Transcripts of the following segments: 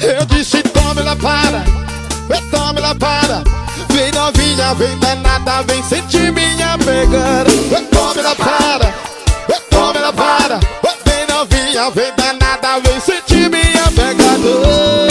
Eu disse tome lá para, tome lá para. Vem novinha, vem danada, vem sentir minha pegada. Tome lá para, tome lá para. Vem novinha, vem danada, vem sentir minha pegada.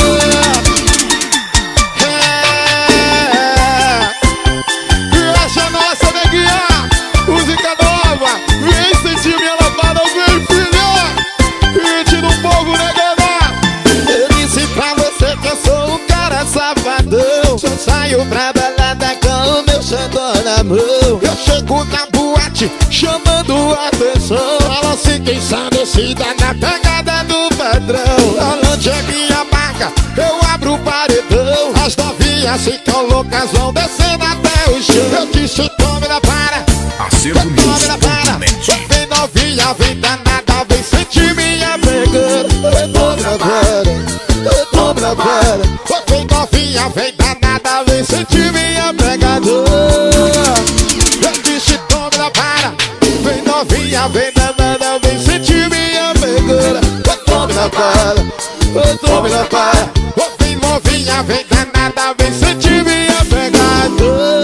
Essa é nossa neguinha, música nova. Vem sentir minha lavada, vem filha. Hit do povo, negona. Eu disse pra você que eu sou um cara safadão. Só saio pra balada com o meu xandó na mão. Eu chego na boate chamando a atenção. Fala assim quem ensandecida na pegada do padrão. Alante é minha marca, eu abro o paredão. As novinhas ficam loucas, vão descendo até o chão. Eu disse tome lá para, tome lá para. Vem novinha, vem danada, vem sentir minha pegada. Tome lá para, tome lá para. Vem novinha, vem danada, vem sentir minha pegada. Eu disse tome lá para. Vem novinha, vem danada, vem sentir minha pegada. Tome lá para, tome lá para. Vem novinha, vem danada, vem sentir minha pegada.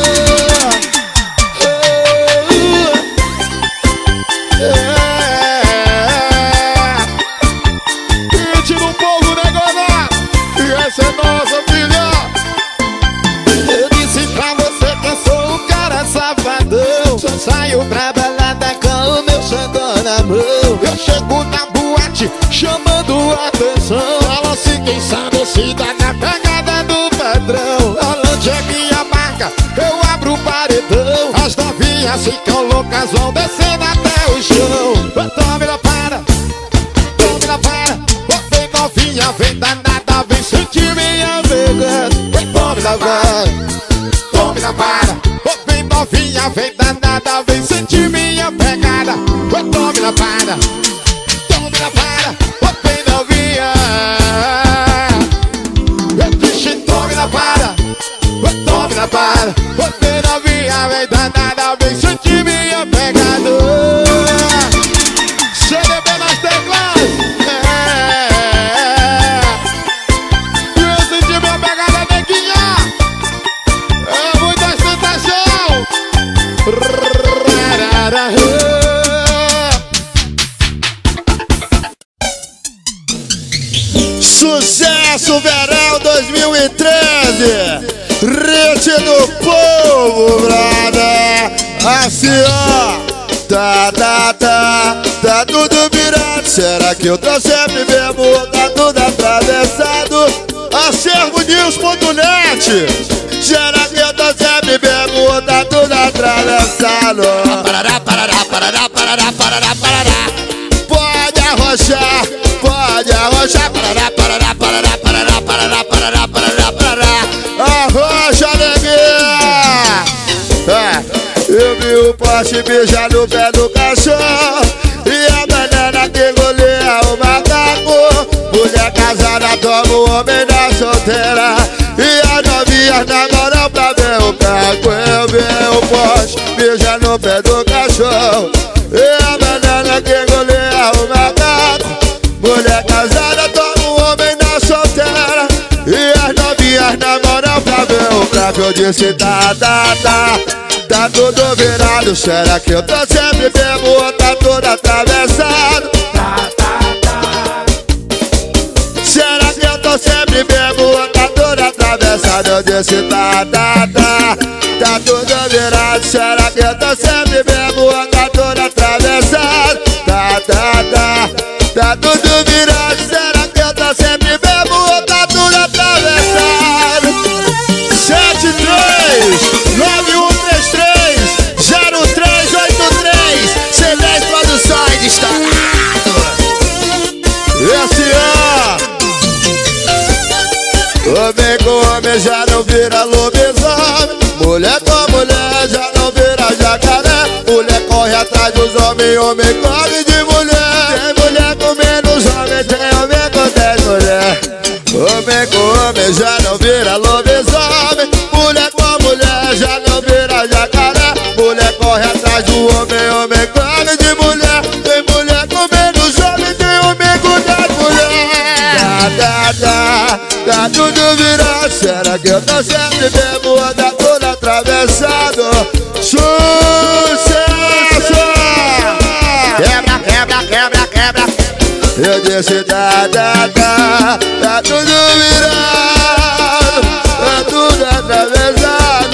Hit do povo, negona. E essa é nossa filha. Eu disse pra você que eu sou um cara safadão. Só saio pra balada com o meu xandó na mão. Eu chego na boate chamando a atenção. Fala assim quem ensandecida na pegada do padrão. Alante é minha marca, eu abro o paredão. As novinhas ficam loucas, vão descendo até o chão. Tome lá para, tome lá para. Vem novinha, vem danada, vem sentir minha pegada. Tome lá para, tome lá para. Vem novinha, vem danada, vem sentir minha pegada. Tome lá para, tome lá para. Vem novinha. Eu disse tome lá para, tome lá para. Vem novinha, vem danada, vem sentir minha pegada. CDB nas teclas. Eu senti minha pegada, neguinha. É muita ostentação. Sucesso Verão 2013. Hit do povo, brother. Assim ó. Tá tudo virado. Será que eu tô sempre mesmo? Tá tudo atravessado. AcervoNews.net. Será que eu tô sempre mesmo? Tá tudo atravessado. Parará, parará, parará, parará, parará, parará. Pode arrochar, pode arrochar. Parará, parará, parará, parará, parará, parará, parará, parará. Arrocha, neguinha. Eu vi o poste beijar no pé do cachorro e a banana que goleia o macaco. Mulher casada toma o homem da solteira e as novinhas namoram pra ver o caco. Eu vi o poste beijar no pé do cachorro e a banana que goleia o macaco. Mulher casada toma o homem da solteira e as novinhas namoram pra ver o caco. Eu disse tá tudo virado. Será que eu tô sempre bebo ou tá tudo atravessado? Será que eu tô sempre bebo ou tá tudo atravessado? Eu disse tá tudo virado. Será que eu tô sempre bebo ou tá tudo atravessado? Tá tudo virado. Será que eu tô sempre bebo ou tá tudo atravessado? 7391330383 C10 Produções, estourado. Homem com homem já não vira lobisomem. Mulher com mulher já não vira jacaré. Mulher corre atrás dos homens, homem corre de mulher. Tem mulher com menos homem, tem homem com 10 mulher. Homem com homem já não vira lobisomem. Mulher com mulher já não vira jacaré. Mulher corre atrás do homem, homem corre de mulher. Tem mulher com menos homem, tem homem com 10 mulher. Tá tudo virado, será que eu tô sempre mesmo? Anda todo atravessado. Sucesso! Quebra, quebra, quebra, quebra. Eu disse tá tudo virado, tá tudo atravessado.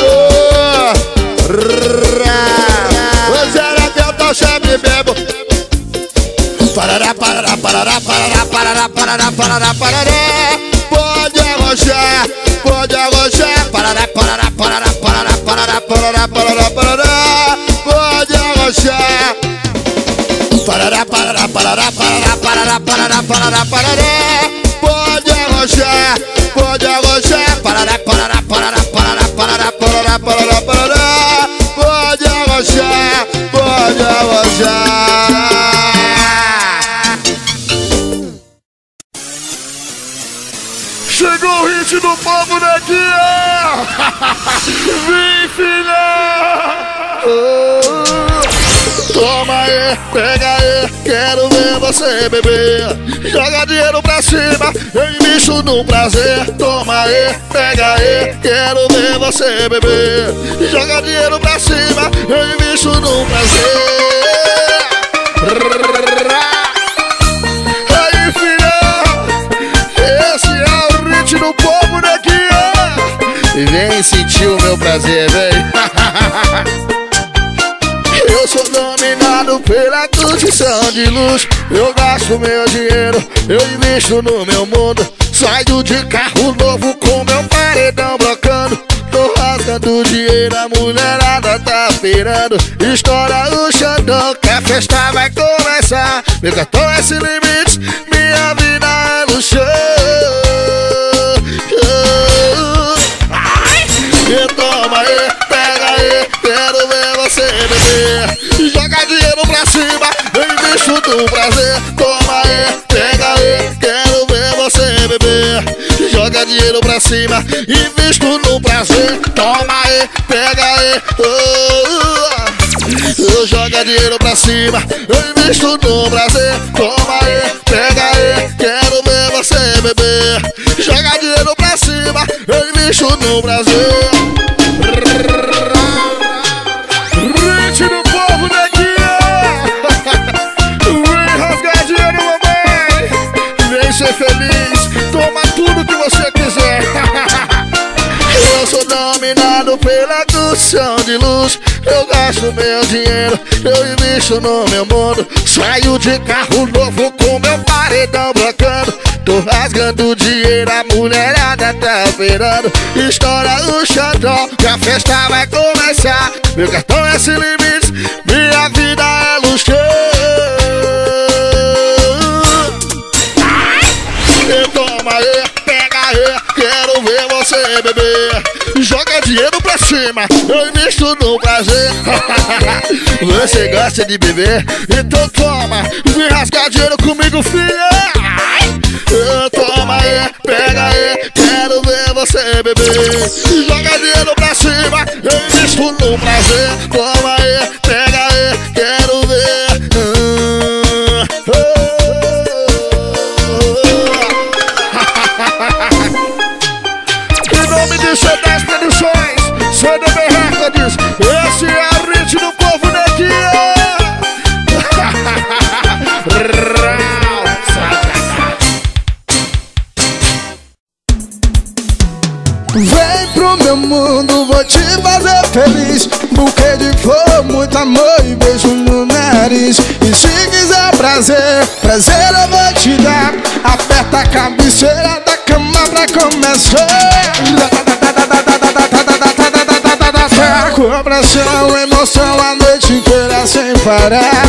Ou será que eu tô sempre mesmo? Parará, parará, parará, parará, parará, parará, parará, parará. Pode arrochar, pode arrochar. Parará, parará, parará, parará, parará, parará, parará, parará. Pode arrochar. Parará, parará, parará, parará, parará, parará, parará, parará. Pode arrochar, pode arrochar. Parará, parará, parará, parará, parará, parará, parará, parará. Pode arrochar, pode arrochar. Chegou o hit do povo daqui, vem, filha! Toma aí, pega aí, quero ver você beber. Joga dinheiro pra cima, eu invisto no prazer. Toma aí, pega aí, quero ver você beber. Joga dinheiro pra cima, eu invisto no prazer. Aí, filha, esse é o hit do povo daqui, vem sentir o meu prazer, vem. Eu sou dominado pela condição de luxo. Eu gasto meu dinheiro, eu invisto no meu mundo. Saio de carro novo com meu paredão brocando. Tô rasgando dinheiro, a mulherada tá pirando. Estoura o xandão que a festa vai começar. Meu cartão é sem limites, minha vida é no chão. E toma aí, pega aí, quero ver você beber. Joga dinheiro pra cima, eu invisto no prazer. Toma aí, pega aí, quero ver você beber. Joga dinheiro pra cima, invisto no prazer. Toma aí, pega aí, joga dinheiro pra cima, eu invisto no prazer. Toma aí, pega aí, quero ver você beber. Joga dinheiro pra cima, eu invisto no prazer. Hit do povo daqui, vem rasgar dinheiro, mamãe. Vem ser feliz, toma tudo que você quiser. Eu sou dominado pela condição de luz. Eu gasto meu dinheiro, eu invisto no meu mundo. Saio de carro novo com meu paredão brocando. Tô rasgando dinheiro, a mulherada tá esperando. Estoura o xandão que a festa vai começar. Meu cartão é sem limites, minha vida é luxo. E toma aí, pega aí, quero ver você beber. Joga dinheiro pra cima, eu invisto no prazer. Você gosta de beber? Então toma, vem rasgar dinheiro comigo, filha. Toma aí, pega aí, quero ver você beber. Joga dinheiro pra cima, eu invisto no prazer. Toma aí, pega aí, quero ver. Em nome de C10 Produções, CDB Records, esse é o hit do povo daqui. Vem pro meu mundo, vou te fazer feliz. Buquê de flor, muito amor e beijo no nariz. E se quiser prazer, prazer eu vou te dar. Aperta a cabeceira da cama pra começar. Coração, emoção a noite inteira sem parar.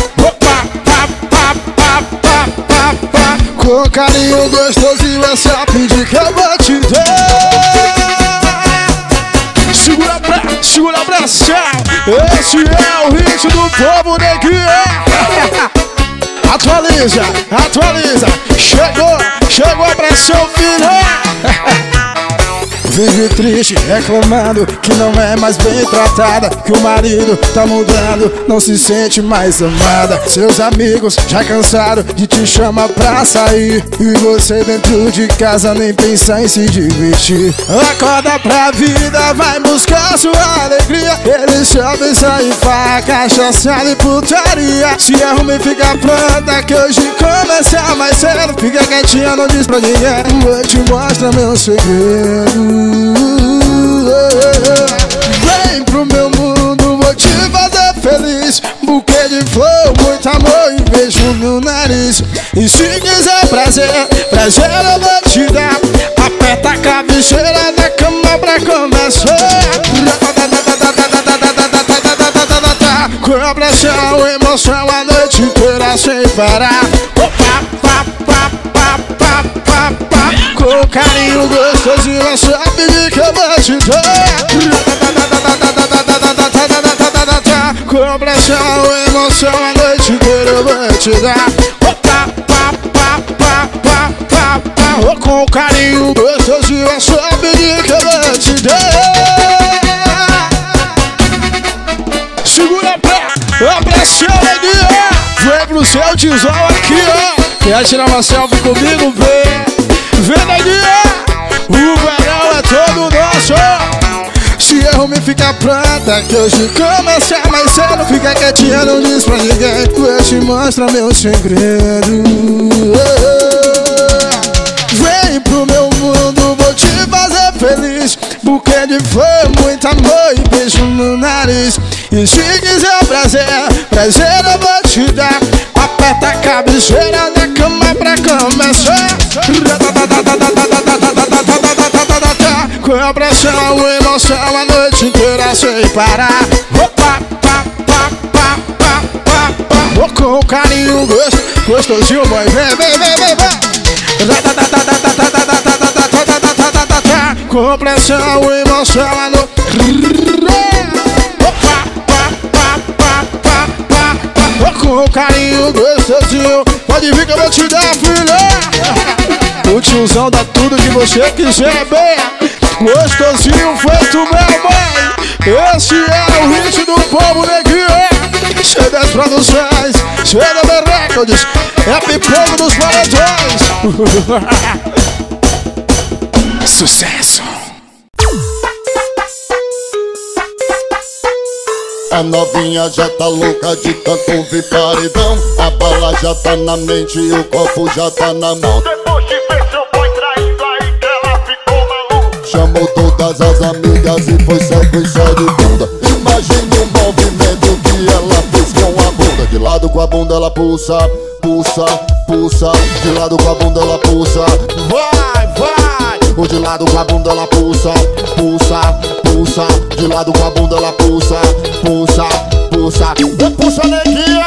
Com carinho gostoso e é só pedir que eu vou te dar. Segura a pressão. Esse é o hit do povo neguinho. Atualiza, atualiza. Chegou a pressão final. vive triste, reclamando que não é mais bem tratada, que o marido tá mudando, não se sente mais amada. Seus amigos já cansaram de te chamar pra sair, e você dentro de casa nem pensa em se divertir. Acorda pra vida, vai buscar sua alegria. Eles só pensam em farra, cachaça e putaria. Se arruma e fica pronta que hoje começa mais cedo. Fica quietinha, não diz pra ninguém, vou te mostrar meu segredo. Vem pro meu mundo, vou te fazer feliz. Buquê de flor, muito amor e beijo no nariz. E se quiser prazer, prazer eu vou te dar. Aperta a cabeceira da cama pra começar. Com pressão, emoção a noite inteira sem parar. Opa, pá, pá, pá, pá, pá, pá. Com carinho gostosinho, é só pedir que eu vou te dar. Com pressão, emoção a noite inteira eu vou te dar. Opa, pá, pá, pá, pá, pá, pá. Com carinho gostosinho, é só pedir que eu vou te dar. Segura a pressão, neguinha. Vem pro seu tizão aqui, ó. Quer tirar uma selfie comigo, vem. Vem, neguinha. O verão é todo nosso. Se arrume e fica pronta que hoje começa mais cedo. Fica quietinha, não diz pra ninguém, vou te mostrar meu segredo. Vem pro meu mundo, vou te fazer feliz. Buquê de flor, muito amor e beijo no nariz. E se quiser prazer, prazer eu vou te dar. Aperta a cabeceira da cama pra começar. Com pressão, emoção a noite inteira sem parar. Opa, pá, pá, pá, pá, pá, pá. Com carinho gostosinho, boy. Vem, vem, vem, vem, vem. Com pressão, emoção a noite. Opa, pá, pá, pá, pá, pá, pá. Com carinho gostosinho, pode vir que eu vou te dar, filha. O tiozão dá tudo que você quiser, bem. Gostosinho feito, meu mãe. Esse é o hit do povo, neguinho. Cheio das produções, cheio de recordes. É pipoco dos paredões. Sucesso. A novinha já tá louca de tanto ouvir paredão. A bala já tá na mente e o copo já tá na mão. Depois de ver seu boy traindo, aí que ela ficou maluca. Chamou todas as amigas e foi sequência de bunda. Imagine o movimento que ela fez com a bunda. De lado com a bunda ela pulsa, pulsa, pulsa. De lado com a bunda ela pulsa. Vai, vai! Ou de lado com a bunda ela pulsa, pulsa, pulsa. De lado com a bunda ela pulsa, pulsa, pulsa. Pulsa, neguinha!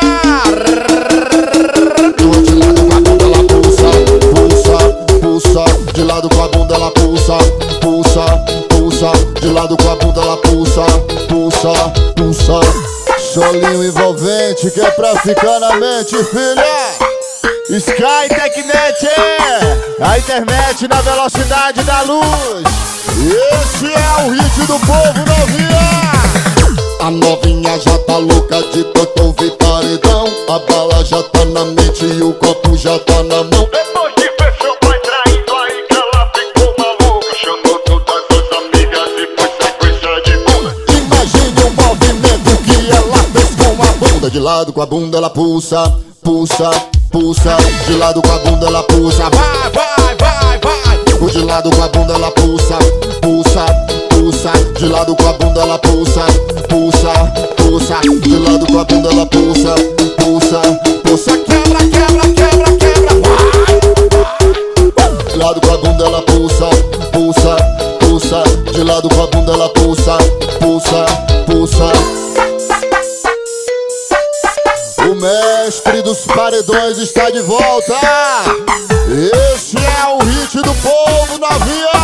Ou de lado com a bunda ela pulsa, pulsa, pulsa. De lado com a bunda ela pulsa, pulsa, pulsa. De lado com a bunda ela pulsa, pulsa, pulsa. Solinho envolvente que é pra ficar na mente, filha. Sky Tecnet, a internet na velocidade da luz. Esse é o hit do povo, novinha. A novinha já tá louca de tanto ouvir paredão. A bala já tá na mente e o copo já tá na mão. Depois de ver seu pai traindo, aí que ela ficou maluca. Chamou todas as amigas e foi sequência de bunda. Imagine o movimento que ela fez com a bunda. De lado com a bunda ela pulsa, pulsa, pulsa. De lado com a bunda ela pulsa. Vai, vai, vai, vai. O de lado com a bunda ela pulsa, pulsa, pulsa. De lado com a bunda ela pulsa, pulsa, pulsa. De lado com a bunda ela pulsa, pulsa, pulsa. Quebra, quebra, quebra, quebra. Vai. De lado com a bunda ela pulsa, pulsa, pulsa. De lado com a bunda ela pulsa, pulsa, pulsa. O mestre dos paredões está de volta. Esse é o hit do povo, novinha.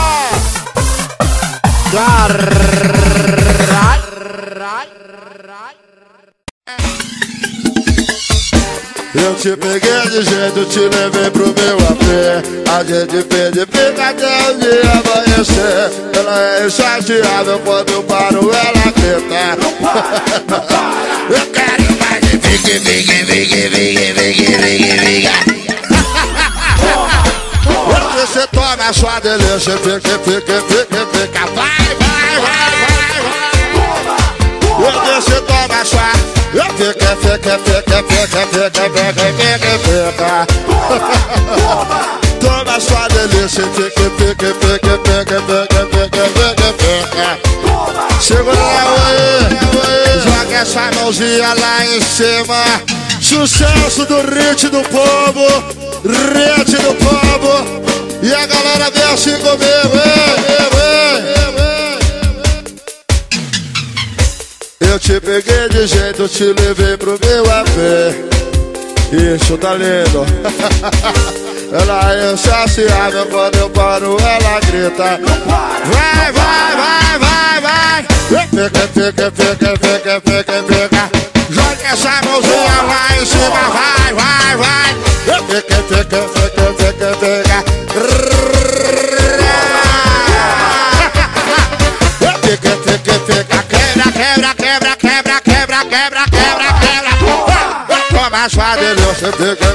Eu te peguei de jeito, te levei pro meu AP. A gente fez de fica até o dia amanhecer. Ela é insaciável, quando eu paro ela grita. Eu quero mais de fique. Você toma sua delícia, fica. Vai. Você toma sua. Fica. Toma sua delícia, fica. Segura aí, joga essa mãozinha lá em cima. Sucesso do ritmo do povo, e a galera vem assim comigo, Eu te peguei de jeito, te levei pro meu AP. Isso tá lindo. Ela é insaciável, quando eu paro ela grita. Vai. Fica. Joga essa mãozinha lá em cima, vai. Fica. Quebra. Toma sua delícia, fica.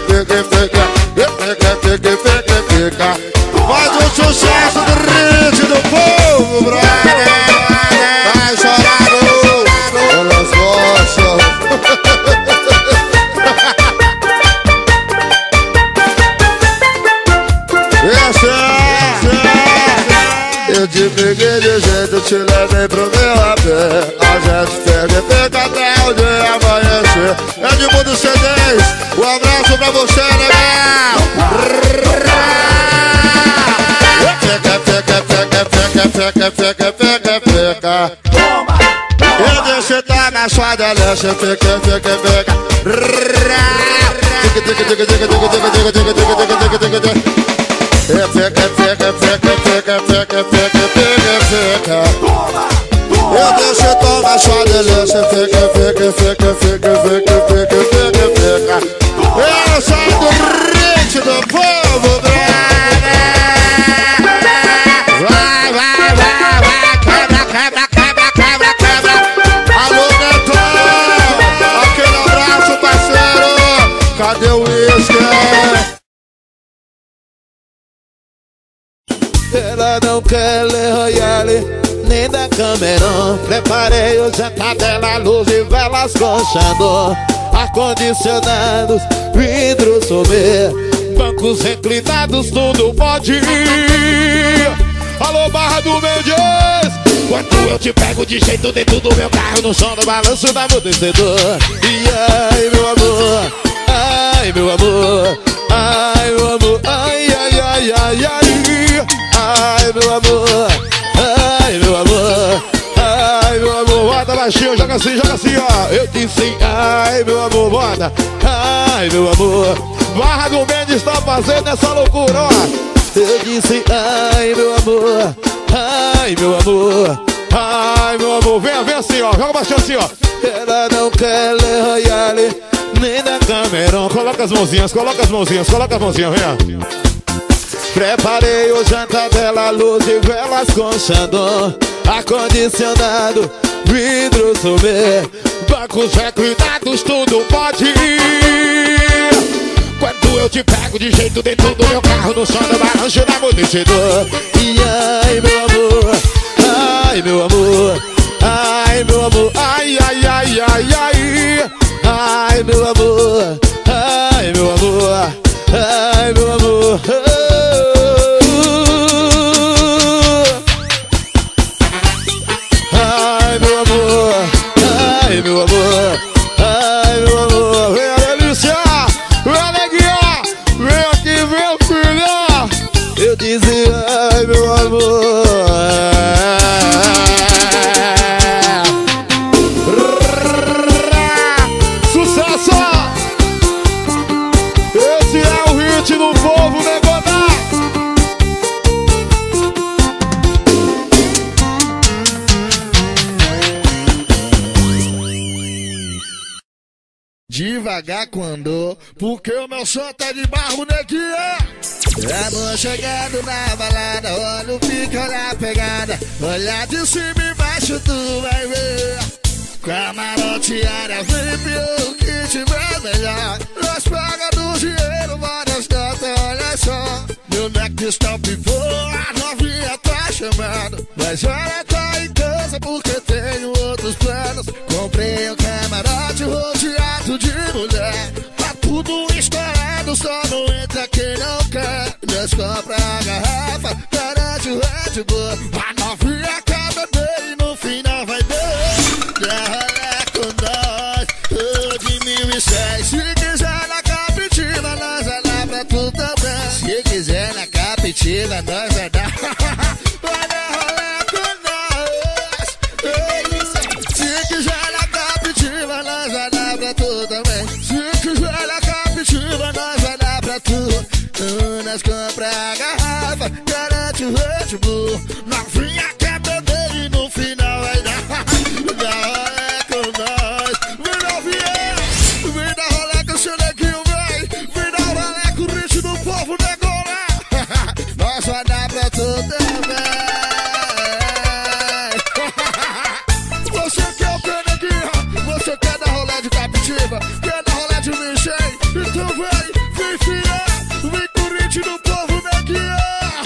Faz o sucesso do ritmo do povo, brother. Vai chorando, elas gostam. Eu te peguei de jeito, te levei pro meu AP. A gente pega e fica até o dia amanhecer. Edmundo C10, um abraço pra você, né, Fica. E deixa tá na sua delícia, fica. Eu deixo tomar sua delícia, fica. Eu sou do ritmo do povo, vai, quebra. Alô, Netão, aquele abraço, parceiro. Cadê o uísque? Ela não quer ler Royale, nem da Cameron. Preparei o jantar dela, luz e velas com Xandão. Ar-condicionados, vidro sommelier, bancos reclinados, tudo pode ir. Alô, Barra do Mendes, quando eu te pego de jeito dentro do meu carro, no som do balanço do amortecedor. E ai, meu amor, ai, meu amor, ai, meu amor, ai. Ai, meu amor, ai, meu amor, ai, meu amor. Bota baixinho, joga assim, ó. Eu disse, ai, meu amor, bota. Ai, meu amor. Barra do Mendes tá fazendo essa loucura, ó. Eu disse, ai, meu amor, ai, meu amor, ai, meu amor. Vem assim, ó, joga baixinho assim, ó. Ela não quer ler Royale, nem da Cameron. Coloca as mãozinhas, vem, ó. Preparei o jantar dela, luz e velas com Xandão. Ar-condicionado, vidro sommelier, bancos reclinados, tudo pode ir. Quando eu te pego de jeito dentro do meu carro, no som do balanço do amortecedor. E ai, meu amor, ai, meu amor, ai, meu amor, ai. Ai, meu amor, ai, meu amor, ai, meu amor. Ai, meu amor, ai, meu amor, ai, meu amor. Vem a delícia, vem a neguinha, vem aqui, vem filha. Eu dizia, ai, meu amor. Sucesso! Esse é o hit do povo, negona. Diva devagar quando, porque o meu som tá de barro, neguinha. Amor chegando na balada, olha o pique, olha a pegada. Olha de cima e embaixo, tu vai ver. Camarote, área VIP, o que tiver melhor. Nós pagamos dinheiro, várias notas, olha só. Meu neck está pivô, a novinha tá chamando. Mas ela tá em casa porque tenho outros planos. Comprei um camarote rodeado de mulher. Tá tudo estourado, só não entra quem não quer. Nós compra a garrafa, garante o Red Bull. A novinha quer beber e no final vai dar. Rolé com nós, de 1006. Se quiser na Captiva, nós vai dar pra tu também. Se quiser na Captiva, nós vai dar. Vai dar rolé com nós. Se quiser na Captiva, nós vai dar pra tu também. Se quiser na Captiva, nós vai dar pra tu. Nós compra a garrafa, garante o Red Bull. Novinha quer beber e no final vai dar. Quer dar rolê de mexer? Então vem filha, vem corrente do povo neguinha.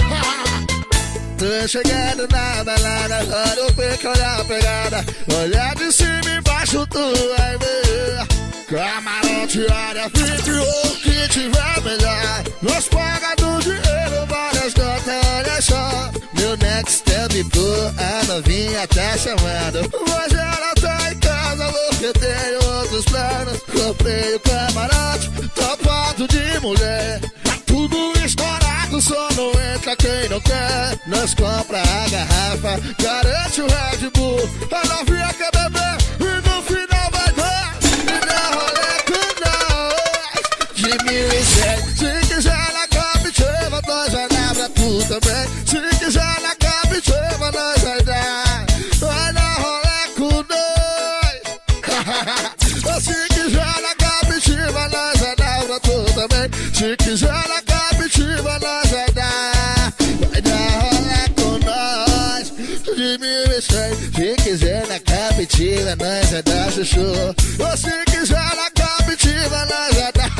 Tô chegando na balada, olha o pique, olha a pegada. Olha de cima e embaixo, tu vai ver. Camarote, área VIP, o que tiver melhor. Nós paga do dinheiro, várias notas, olha só. Meu next step, pô, a novinha tá chamando. Mas ela tá em casa, porque tenho outros planos. Comprei o camarote, topado de mulher. Tá tudo estourado, só não entra quem não quer. Nós compra a garrafa, garante o Red Bull. A novinha quer beber e no final vai dar. Me dá rolê com nós, de 1006. Se quiser na Captiva, nós vai dar pra tu também. Se quiser na Captiva, nós vai dar. Vai dar rolê com nós. Se quiser na Captiva, nós vai dar pra tu também. Se quiser na Captiva, nós vai dar. Vai dar rolê com nós, de 1006. Se quiser na Captiva, nós vai dar chuchu. Ou se quiser na Captiva, nós vai dar.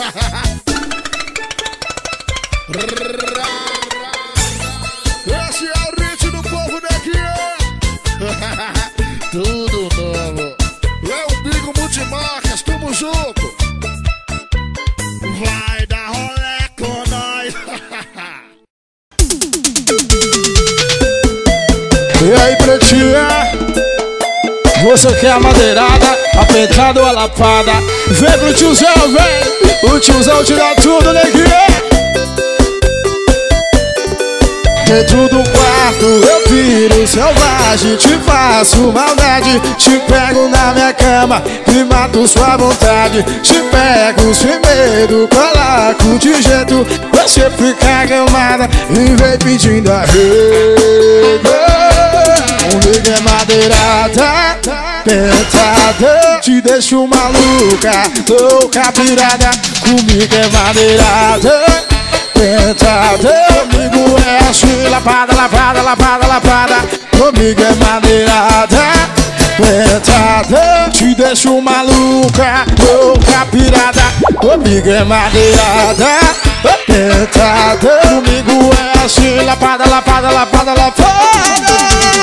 Esse é o ritmo do povo neguinha. Tudo novo. É o Bigo Multimarcas, tamo junto. Vai dar rolê com nós. E aí, pretinha? Você quer a madeirada, a pedrada ou a lapada? Vem pro tiozão, vem! O tiozão te dá tudo, neguinha! Dentro do quarto eu viro selvagem, te faço maldade, te pego na minha cama e mato sua vontade. Te pego sem medo, coloco de jeito, você fica gamada e vem pedindo arrego. Comigo é madeirada, pentada, te deixo maluca, louca pirada. Comigo é madeirada, pentada, comigo é assim, lapada, lapada, lapada, lapada. Comigo é madeirada, pentada, te deixo maluca, louca pirada. Comigo é madeirada, pentada, comigo é assim, lapada, lapada, lapada, lapada.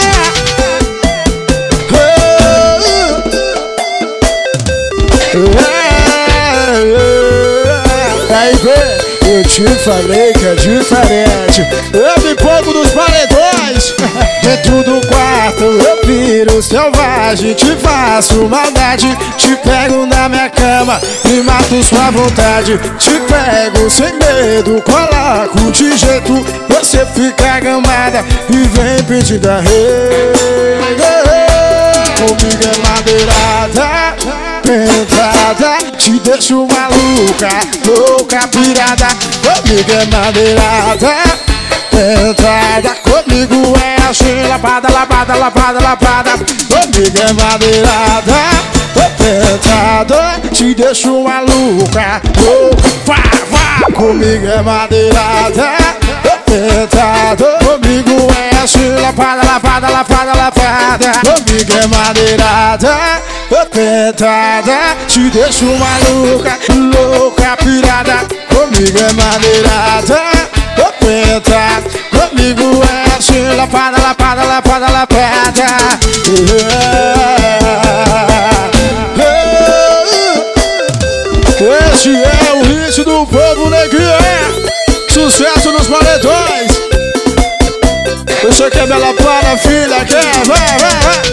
Aí vem, eu te falei que é diferente. Eu me pongo nos paredões. Dentro do quarto eu viro selvagem, te faço maldade, te pego na minha cama e mato sua vontade. Te pego sem medo, coloco de jeito, você fica gamada e vem pedindo arrego. Comigo é madeirada, pentada, te deixo maluca, louca pirada. Comigo é madeirada, pentada, comigo é assim, lapada, lapada, lapada, lapada. Comigo é madeirada, Apertada, te deixo maluca. Vá, comigo é madeirada. Apertada, comigo é assim, lapada. Comigo é madeirada. Apertada, te deixo maluca, louca, pirada. Comigo é madeirada. Apertada, comigo é assim, lapada. Esse é o hit do povo neguinho. Sucesso nos paredões. Você quer me lapada, filha? Quer? Vai.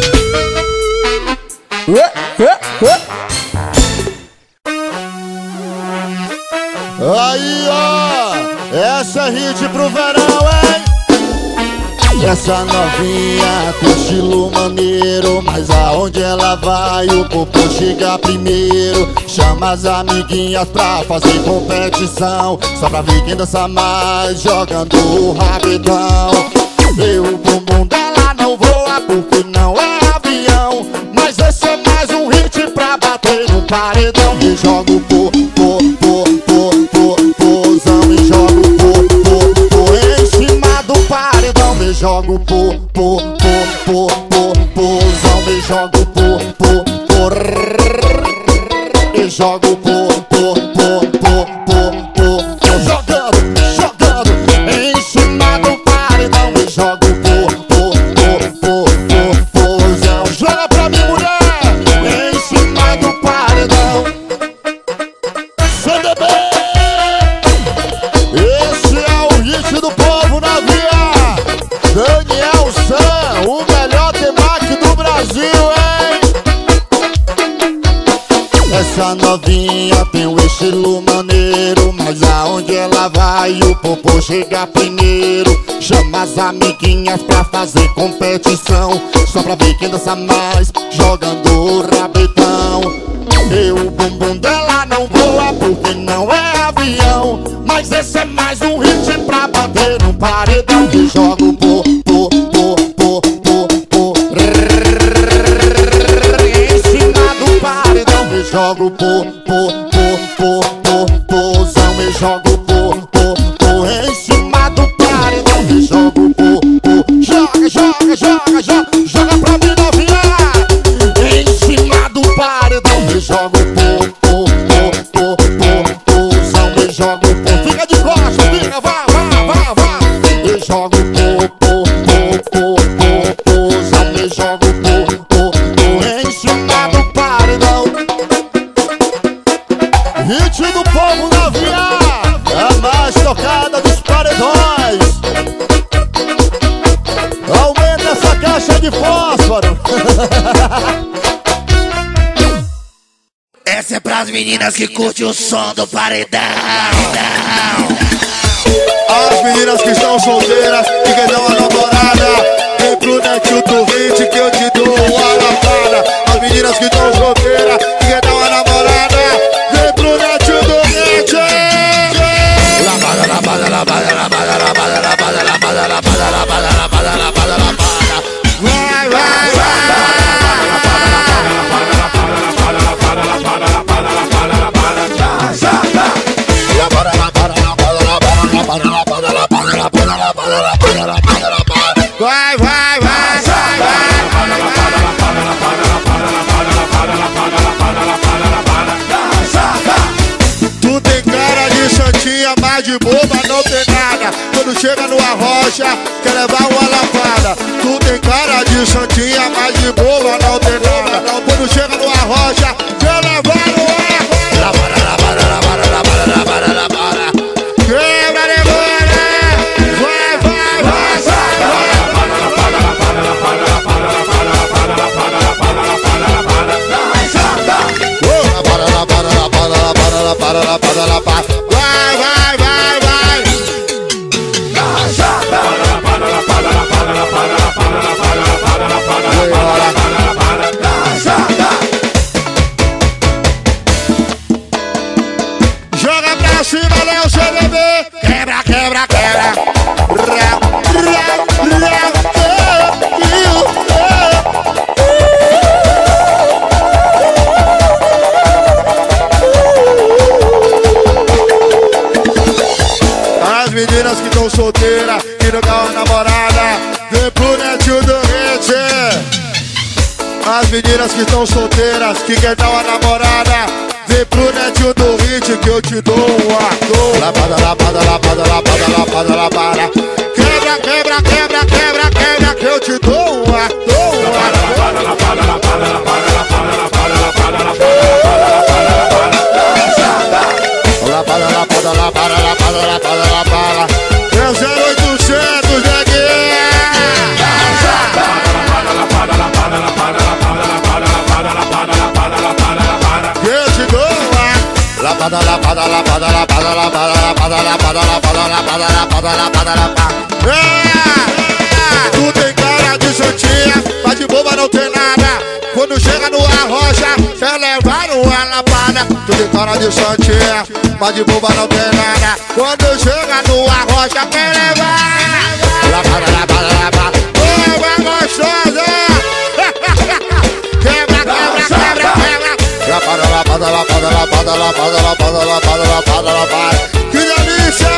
Aí, ó, essa é hit pro verão, hein? Essa novinha tem estilo maneiro, mas aonde ela vai o popô chega primeiro. Chama as amiguinhas pra fazer competição, só pra ver quem dança mais jogando o rabetão. E o bumbum dela não voa porque não é avião, mas esse é mais um hit pra bater no paredão. E joga o pozão, e joga o em cima do paredão. Me joga o pozão, me joga o e joga o jogando em cima do paredão. Me joga o pozão, joga pra mim, mulher, em cima do paredão. CDB, esse é o hit do povo na via. Daniel San, o melhor temaki do Brasil, hein? Essa novinha tem um estilo maneiro, mas aonde ela vai o popô chega primeiro. Chama as amiguinhas pra fazer competição, só pra ver quem dança mais jogando o rabetão. E o bumbum dela não voa porque não é avião, mas esse é mais um hit pra bater no paredão. E joga o em cima do paredão. Me joga o pozão, me joga o em cima do paredão. Me joga o joga pra mim novinha, em cima do paredão. Me joga o pozão, me joga o fica de costas, fica, vá. Me joga o pozão, me joga o em cima do paredão. Hit do povo na via, a mais tocada dos paredões. Aumenta essa caixa de fósforo. Essa é pras meninas que curtem o som do paredão. As meninas que estão solteiras e que dão a namorada, vem pro netinho do hit que eu te dou uma lapada. As meninas que estão solteiras e que dão a namorada, vem pro netinho do hit. Tu tem cara de santinha, mas de boba não tem nada. Quando chega no arrocha, quer levar uma lapada. Tu tem cara de santinha, mas de boba não tem nada. Quando chega no arrocha, quer levar uma lapada. Quebra, demora, vai. estão solteiras e não dá uma namorada, vem pro netinho do hit. As meninas que estão solteiras, que quer dar uma namorada, vem pro netinho do hit que eu te dou uma. Lapada, lapada, lapada, lapada, lapada, lapada. Quebra, quebra, quebra, quebra, quebra, que eu te dou uma. Lapada, lapada, lapada, lapada, lapada, lapada, lapada, lapada, lapada, lapada, lapada, lapada. É 0800, neguinha. Eu te dou uma. Lapada, lapada, lapada, lapada, lapada, lapada, lapada, lapada, lapada, lapada, lapada, lapada. Tu tem cara de chutinha, mas de boba não tem nada. Quando chega no arrocha, cê levar uma lapada. Tu tem cara de chutinha, mas de boba não tem nada. Quando chega no arrocha, quer levar. Lapada, lapada, lapada. Ô, vai gostosa. Quebra, quebra, quebra, quebra. Lapada, lapada, lapada, lapada, lapada, lapada, lapada, lapada, lapada. Que delícia!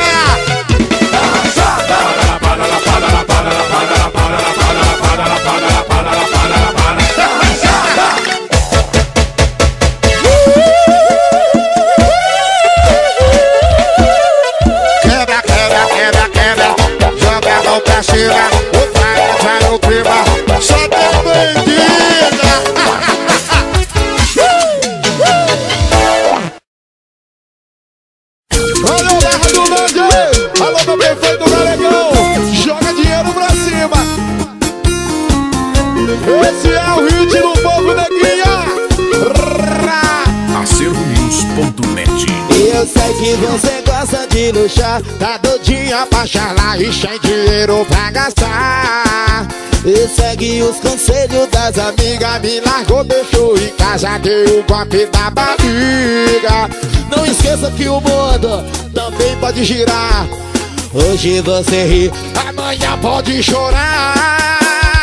Quebra, quebra, quebra, quebra. Joga a mão pra cima. O pai vai no clima. Só tem bandida. Olha o Barra do Mande. Alô, meu prefeito Galegão. Joga dinheiro pra cima. Esse é o hit do povo neguinha. Acervonews.net. Eu sei que você gosta de luxar, tá doidinha pra charlar e sem dinheiro pra gastar. E segue os conselhos das amigas, me largou, deixou em casa, deu o golpe da barriga. Não esqueça que o mundo também pode girar. Hoje você ri, amanhã pode chorar.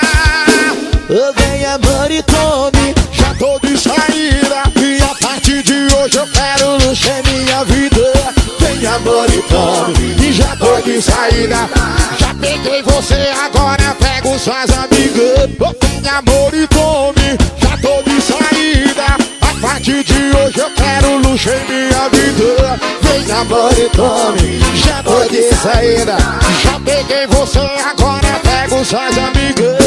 Vem amor e tome, já tô de saída. E a partir de hoje eu quero luxo em minha vida. Vem amor e tome, e já tô de saída. Já peguei você, agora pego suas amigas. Vem amor e tome, já tô de saída. A partir de hoje eu quero luxo em minha vida. Vem amor e tome, já tô de saída. Já peguei você, agora pego suas amigas.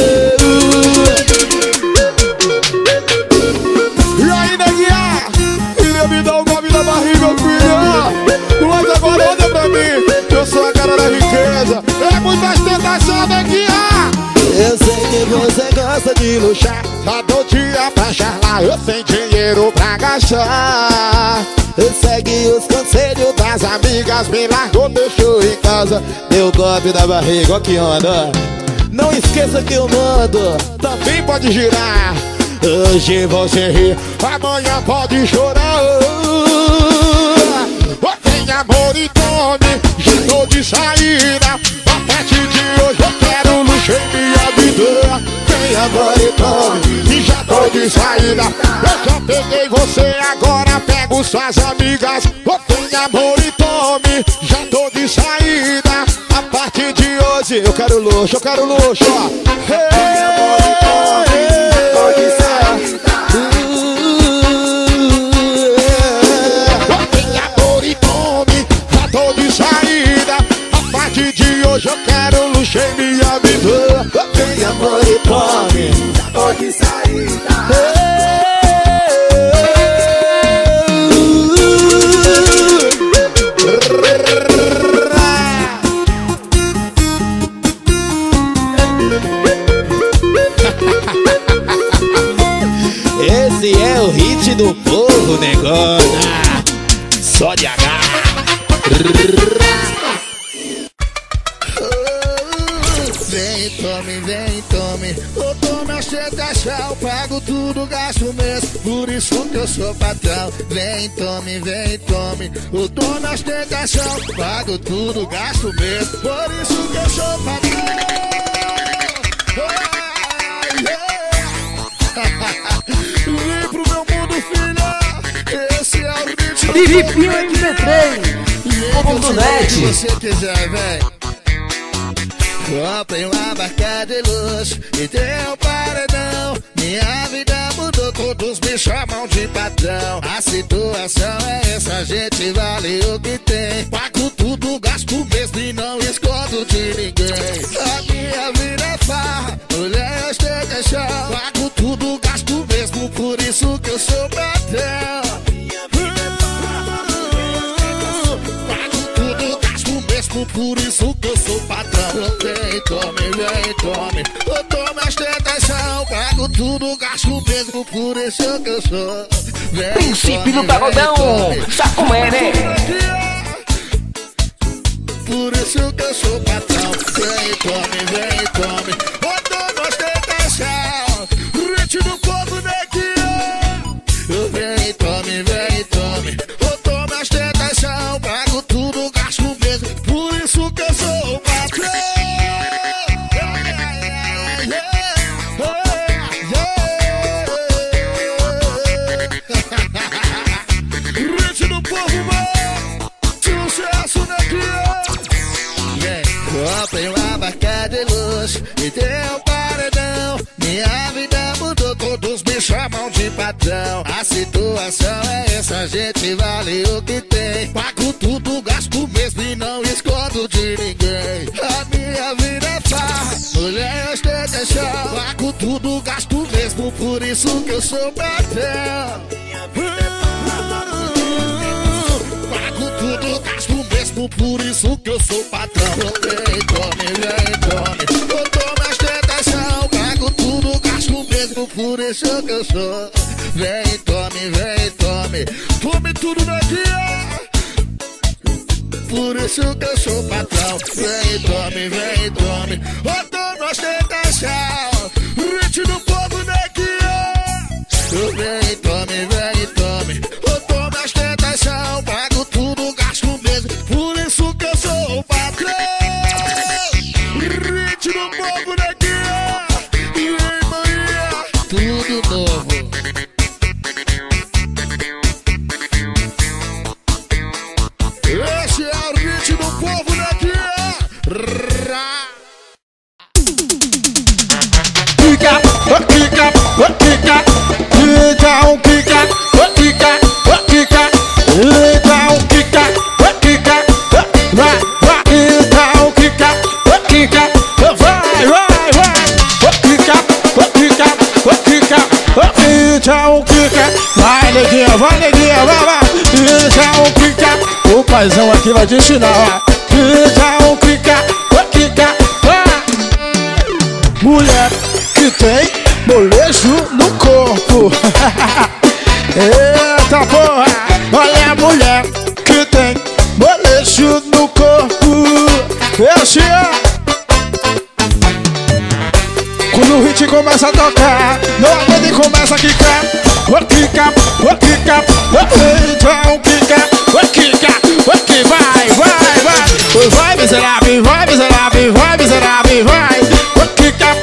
E aí, neguinha? Queria me dar um golpe na barriga, filha. Mas agora olha pra mim, eu sou a cara da riqueza. É muita ostentação, neguinha. Eu sei que você gosta de luxar, Tá doidinha pra charlar, eu sem dinheiro pra gastar. segue os conselhos das amigas, me largou, deixou em casa, deu golpe da barriga, ó que onda. Não esqueça que o mundo também pode girar. Hoje você ri, amanhã pode chorar. Tem amor e tome, já tô de saída. A partir de hoje eu quero luxo em minha vida. Tem amor e tome, E já tô de saída. Eu já peguei você, agora pego suas amigas. Tem amor e tome, já tô de saída. a partir de hoje eu quero luxo, ó. Tem amor e tome, tô de saída. Tem amor e tome, já tô de saída. A partir de hoje eu quero luxo em minha vida. Tem amor e tome, já tô de saída. Esse é o hit do povo, negona. Só de H. Vem, tome, eu tô na ostentação, pago tudo, gasto mês, por isso que eu sou patrão. Vem, tome, eu tô na ostentação, pago tudo, gasto mês, por isso que eu sou patrão. Vem pro meu mundo, filha, esse é o ritmo. Filipinho MP3, povo do net. Se você quiser, vem. Comprei uma barca de luxo e tem um paredão. Minha vida mudou, todos me chamam de patrão. A situação é essa, a gente vale o que tem. Pago tudo, gasto mesmo e não escondo de ninguém. A minha vida é farra, mulher ostenta chão. Pago tudo, gasto mesmo, por isso que eu sou patrão. Por isso que eu sou patrão. Vem, tome, eu tomo as tentação. Pago tudo, gasto mesmo, por isso que eu sou. Vem, Príncipe do Pagodão, Jacumé, né? Por isso que eu sou patrão. Vem, tome, eu tomo as tentação. Ritmo do povo neguinho. Vem, tome, eu tomo as tentação. Pago tudo, gasto mesmo, por isso que eu sou o patrão. Ritmo do povo, mano. Sucesso neguinho. Comprei uma barca de luxo e tem um paredão. Minha vida mudou, todos me chamam de patrão. A situação é essa, a gente vale o que tem. Pago tudo, gasto mesmo e não escondo de ninguém. A minha vida é farra, mulher ostenta chão. Pago tudo, gasto mesmo, por isso que eu sou patrão. Pago tudo, gasto mesmo, por isso que eu sou patrão. Vem, tome, eu tomo as tentação. Pago tudo, gasto mesmo, por isso que eu sou. Vem, tome, tome tudo na guia. Por isso que eu sou patrão. Vem, tome, eu tomo as tentação. Ritmo do povo na guia. Vem, tome, eu tomo as tentação. Pago tudo, gasto mesmo, por isso que eu sou o patrão. Ritmo do povo na guia. E aí, Maria, tudo novo. Esse é o ritmo do povo na guia. Kika, kika, kika, então kika, kika, kika, então kika, kika, vai, então kika, kika, vai, kika, então kika, vai neguinha, vai, então kika, o paizão aqui vai te ensinar, ó. Então kika, vai. Mulher que tem molejo no corpo. Eita porra, olha a mulher que tem molejo no corpo. Esse é. Quando o hit começa a tocar, ele começa a quicar. Quica, então quica, vai miserável, vai. Quica,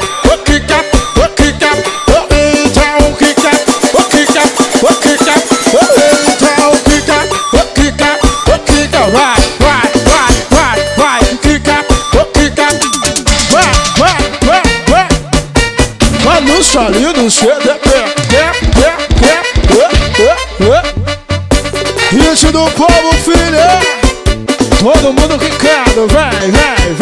então quica, vai, quica, vai no solinho do CDP. Hit do povo, filha. Todo mundo quicando, vai.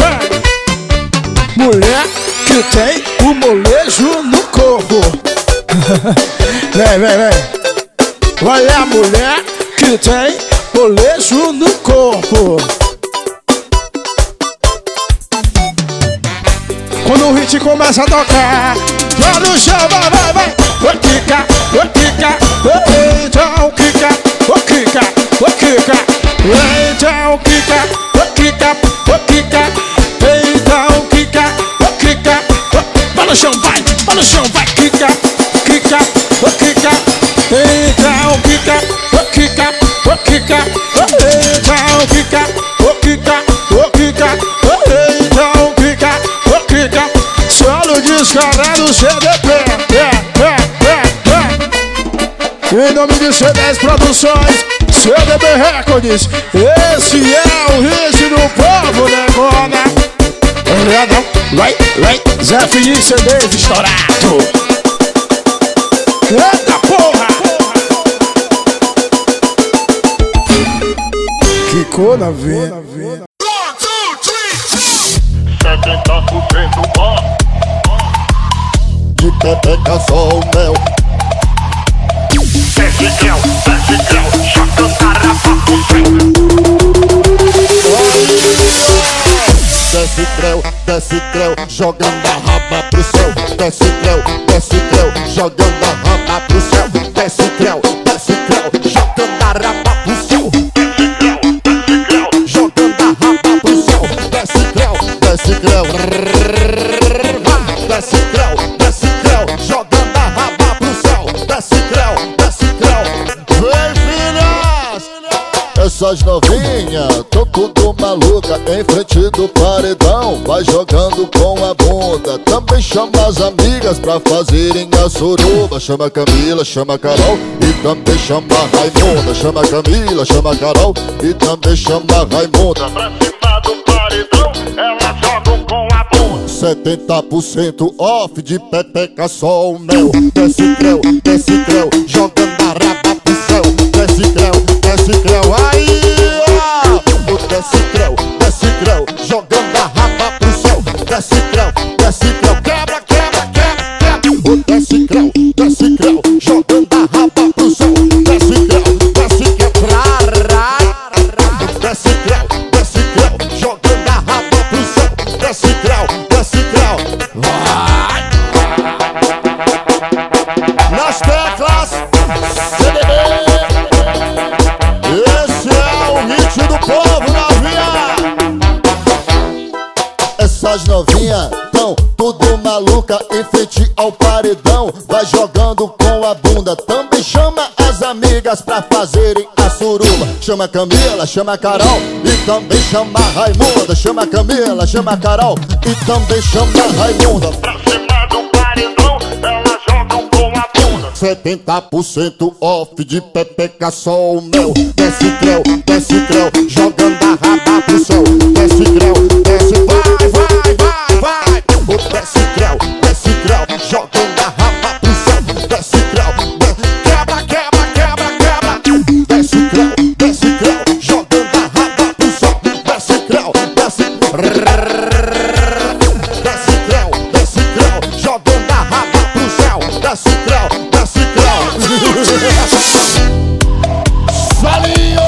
Mulher que tem o molejo no corpo. Vem. Olha a mulher que tem molejo no corpo. Quando o hit começa a tocar, lá no chão, vai. Quica, então quica, então quica, então quica, vai no chão, vai, quica, então quica, então quica, solo descarado CDP. Em nome de C10 Produções, CDB Records, esse é o hit do povo, negona. Vai, Zé Feliz CDs estourado. Eita porra! Ficou na veia. 70% ó. De pepeca só o mel. Desce creu, jogando a rapa pro céu. Desce creu, jogando a raba pro céu. Desce creu, jogando a raba pro céu. Desce creu, jogando a raba pro céu. Jogando a raba pro céu. Desce creu, jogando a raba pro céu. Desce creu. Vem, filhas! Essas novinhas tão tudo maluca em frente do paredão. Vai jogando com a bunda. Também chama as amigas pra fazerem a suruba. Chama a Camila, chama a Carol e também chama a Raimunda. Chama a Camila, chama a Carol e também chama a Raimunda. Pra cima do paredão, elas jogam com a bunda. 70% off de pepeca só o mel. Desce creu, jogando a raba pro céu. Desce creu, aí ó. Desce creu, jogando a raba pro céu. Desce creu, quebra. O desce creu, jogando a raba pro céu. Desce creu, jogando a raba pro céu. Desce creu, vai! Nas teclas, CDB. Esse é o hit do povo, novinha. Essas novinhas tão tudo maluca em frente ao paredão. Vai jogando com a bunda. Também chama as amigas pra fazerem a suruba. Chama a Camila, chama a Carol e também chama a Raimunda. Chama a Camila, chama a Carol e também chama a Raimunda. Pra cima do paredão, elas jogam com a bunda. 70% off de pepeca só o mel. Desce creu, jogando a raba pro céu. Desce creu, vai! O desce creu, jogando a raba pro céu. Desce creu, quebra. Desce creu, jogando a raba pro céu. Desce creu, jogando a raba pro céu. Desce creu. Salinho!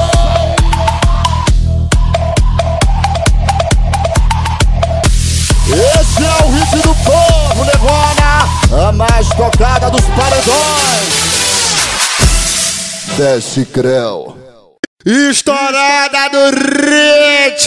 Esse é o hit do povo, negona! A mais tocada dos paredões! Desce creu. Estourada do hit!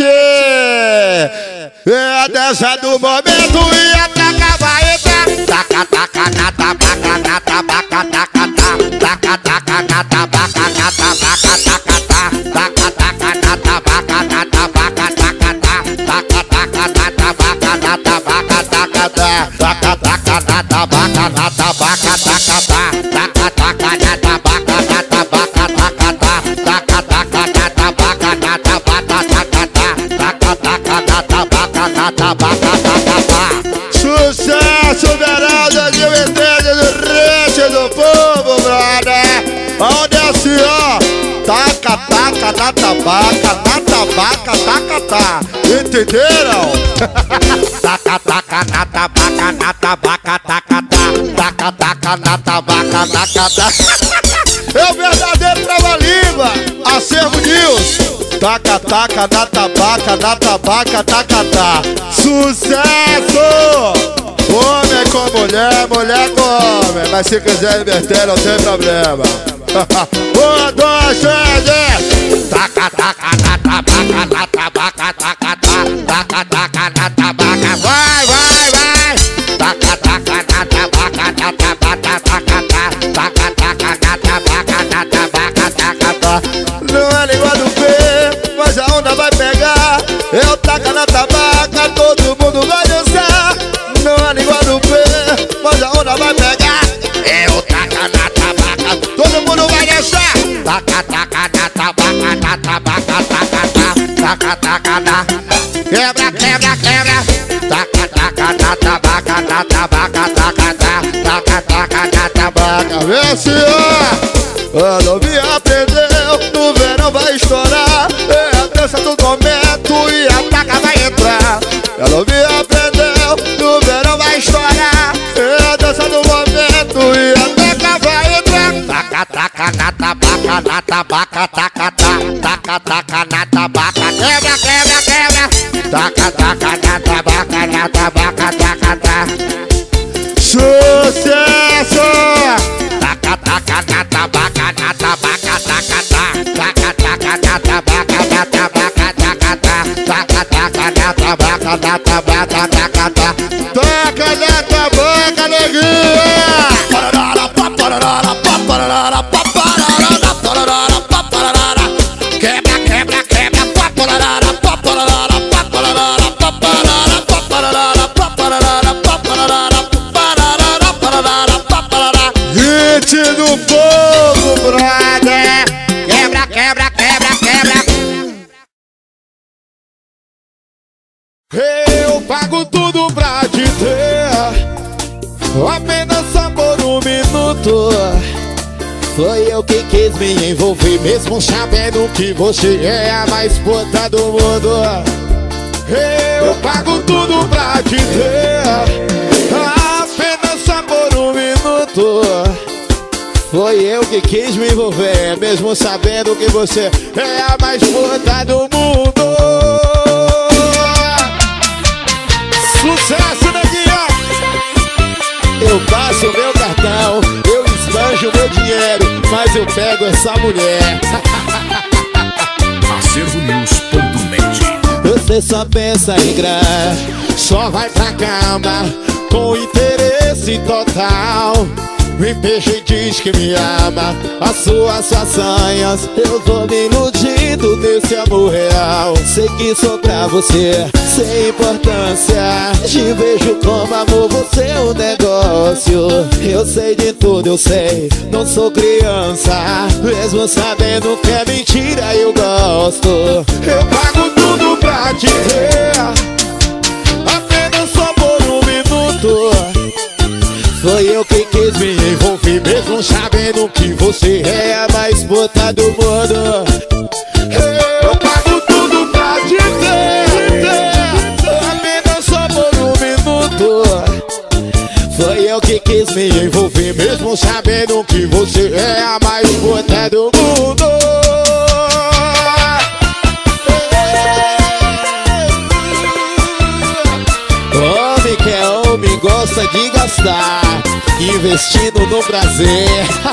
É a dança do momento e ataca a baeta! Taca, na tabaca, na tabaca, taca, taca na tabaca, na tabaca, taca, taca na tabaca, na tabaca, taca, taca na tabaca, na tabaca, taca, taca na tabaca, na tabaca, taca, taca na tabaca, na tabaca, taca, taca na tabaca, na tabaca, taca, taca na tabaca, taca. Sucesso, verão 2013 do hit do povo, brother. Onde é assim, ó? Taca na tabaca, taca. Entenderam? Taca na tabaca, taca na tabaca, taca. É o verdadeiro trava-língua, Acervo News. Taca na tabaca, taca. Sucesso! Homem com mulher, mulher com homem. Mas se quiser inverter, não tem problema. 1, 2, 3, taca na tabaca, taca, taca na tabaca, vai! Taca na tabaca, taca na tabaca, taca. Não é língua do pé, mas a onda vai pegar. Eu taca na tabaca, todo mundo vai dançar. Não é língua do pé, mas a onda vai pegar. Eu taca na tabaca, todo mundo vai dançar. Taca na tabaca, na tabaca, taca na. Quebra. Taca tabaca, na tabaca, taca, taca, taca, na tabaca. Vê se a novinha aprendeu, no verão vai estourar. É a dança do momento e a taca vai entrar. A novinha aprendeu, no verão vai estourar. É a dança do momento e a taca vai entrar. Taca, taca, na tabaca, taca, taca, taca, na tabaca. Quebra, quebra, quebra. Taca, taca, na tabaca, taca, taca. Sucesso! Taca, taca, na tabaca, taca, taca, taca, na tabaca, taca, taca, na tabaca, taca, taca. Toca na tabaca, neguinha! Quebra, quebra, quebra. Hit do povo, brother. Quebra, quebra, quebra, quebra. Eu pago tudo pra te ter, apenas só por um minuto. Foi eu que quis me envolver, mesmo sabendo que você é a mais puta do mundo. Eu pago tudo pra te ter, apenas só por um minuto. Foi eu que quis me envolver, mesmo sabendo que você é a mais puta do mundo. Sucesso, neguinha! Eu passo meu cartão, eu esbanjo meu dinheiro, mas eu pego essa mulher. AcervoNews.net. Você só pensa em grana, só vai pra cama com interesse total. Me beija e diz que me ama, as suas façanhas eu tô me iludindo desse amor real. Sei que sou pra você, sem importância, te vejo como amor, você é um negócio. Eu sei de tudo, eu sei, não sou criança, mesmo sabendo que é mentira eu gosto. Eu pago tudo pra te ter, apenas só por um minuto. Foi eu que quis me envolver, mesmo sabendo que você é a mais puta do mundo. Eu pago tudo pra te ter, apenas só por um minuto. Foi eu que quis me envolver, mesmo sabendo que você é a mais puta do mundo. Homem que é homem gosta de gastar, investindo no prazer.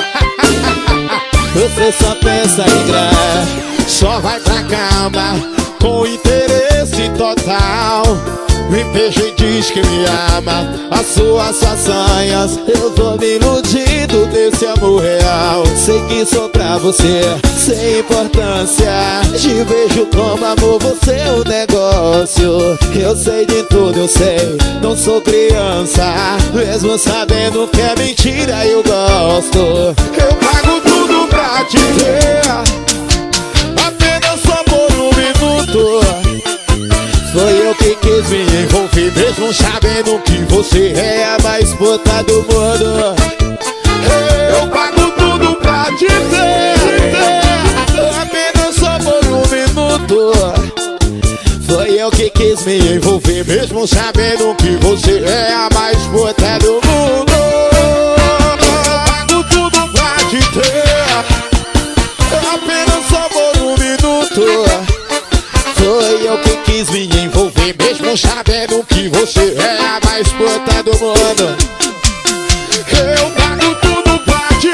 Você só pensa em grana, só vai pra cama com interesse total. Me beija e diz que me ama, as suas façanhas eu tô me iludindo desse amor real. Sei que sou pra você, sem importância, te vejo como amor, você é um negócio. Eu sei de tudo, eu sei, não sou criança, mesmo sabendo que é mentira eu gosto. Eu pago tudo pra te ter, apenas só por um minuto. Foi eu que quis me envolver, mesmo sabendo que você é a mais puta do mundo. Eu pago tudo pra te ter, apenas só por um minuto. Foi eu que quis me envolver, mesmo sabendo que você é a mais puta do mundo. Eu pago tudo pra te ter, apenas só por um minuto. Foi eu que quis me envolver, mesmo sabendo que você é a mais puta do mundo. Eu pago tudo pra te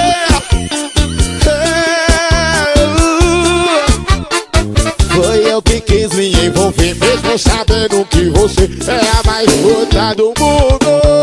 ter. Foi eu que quis me envolver, mesmo sabendo que você é a mais puta do mundo.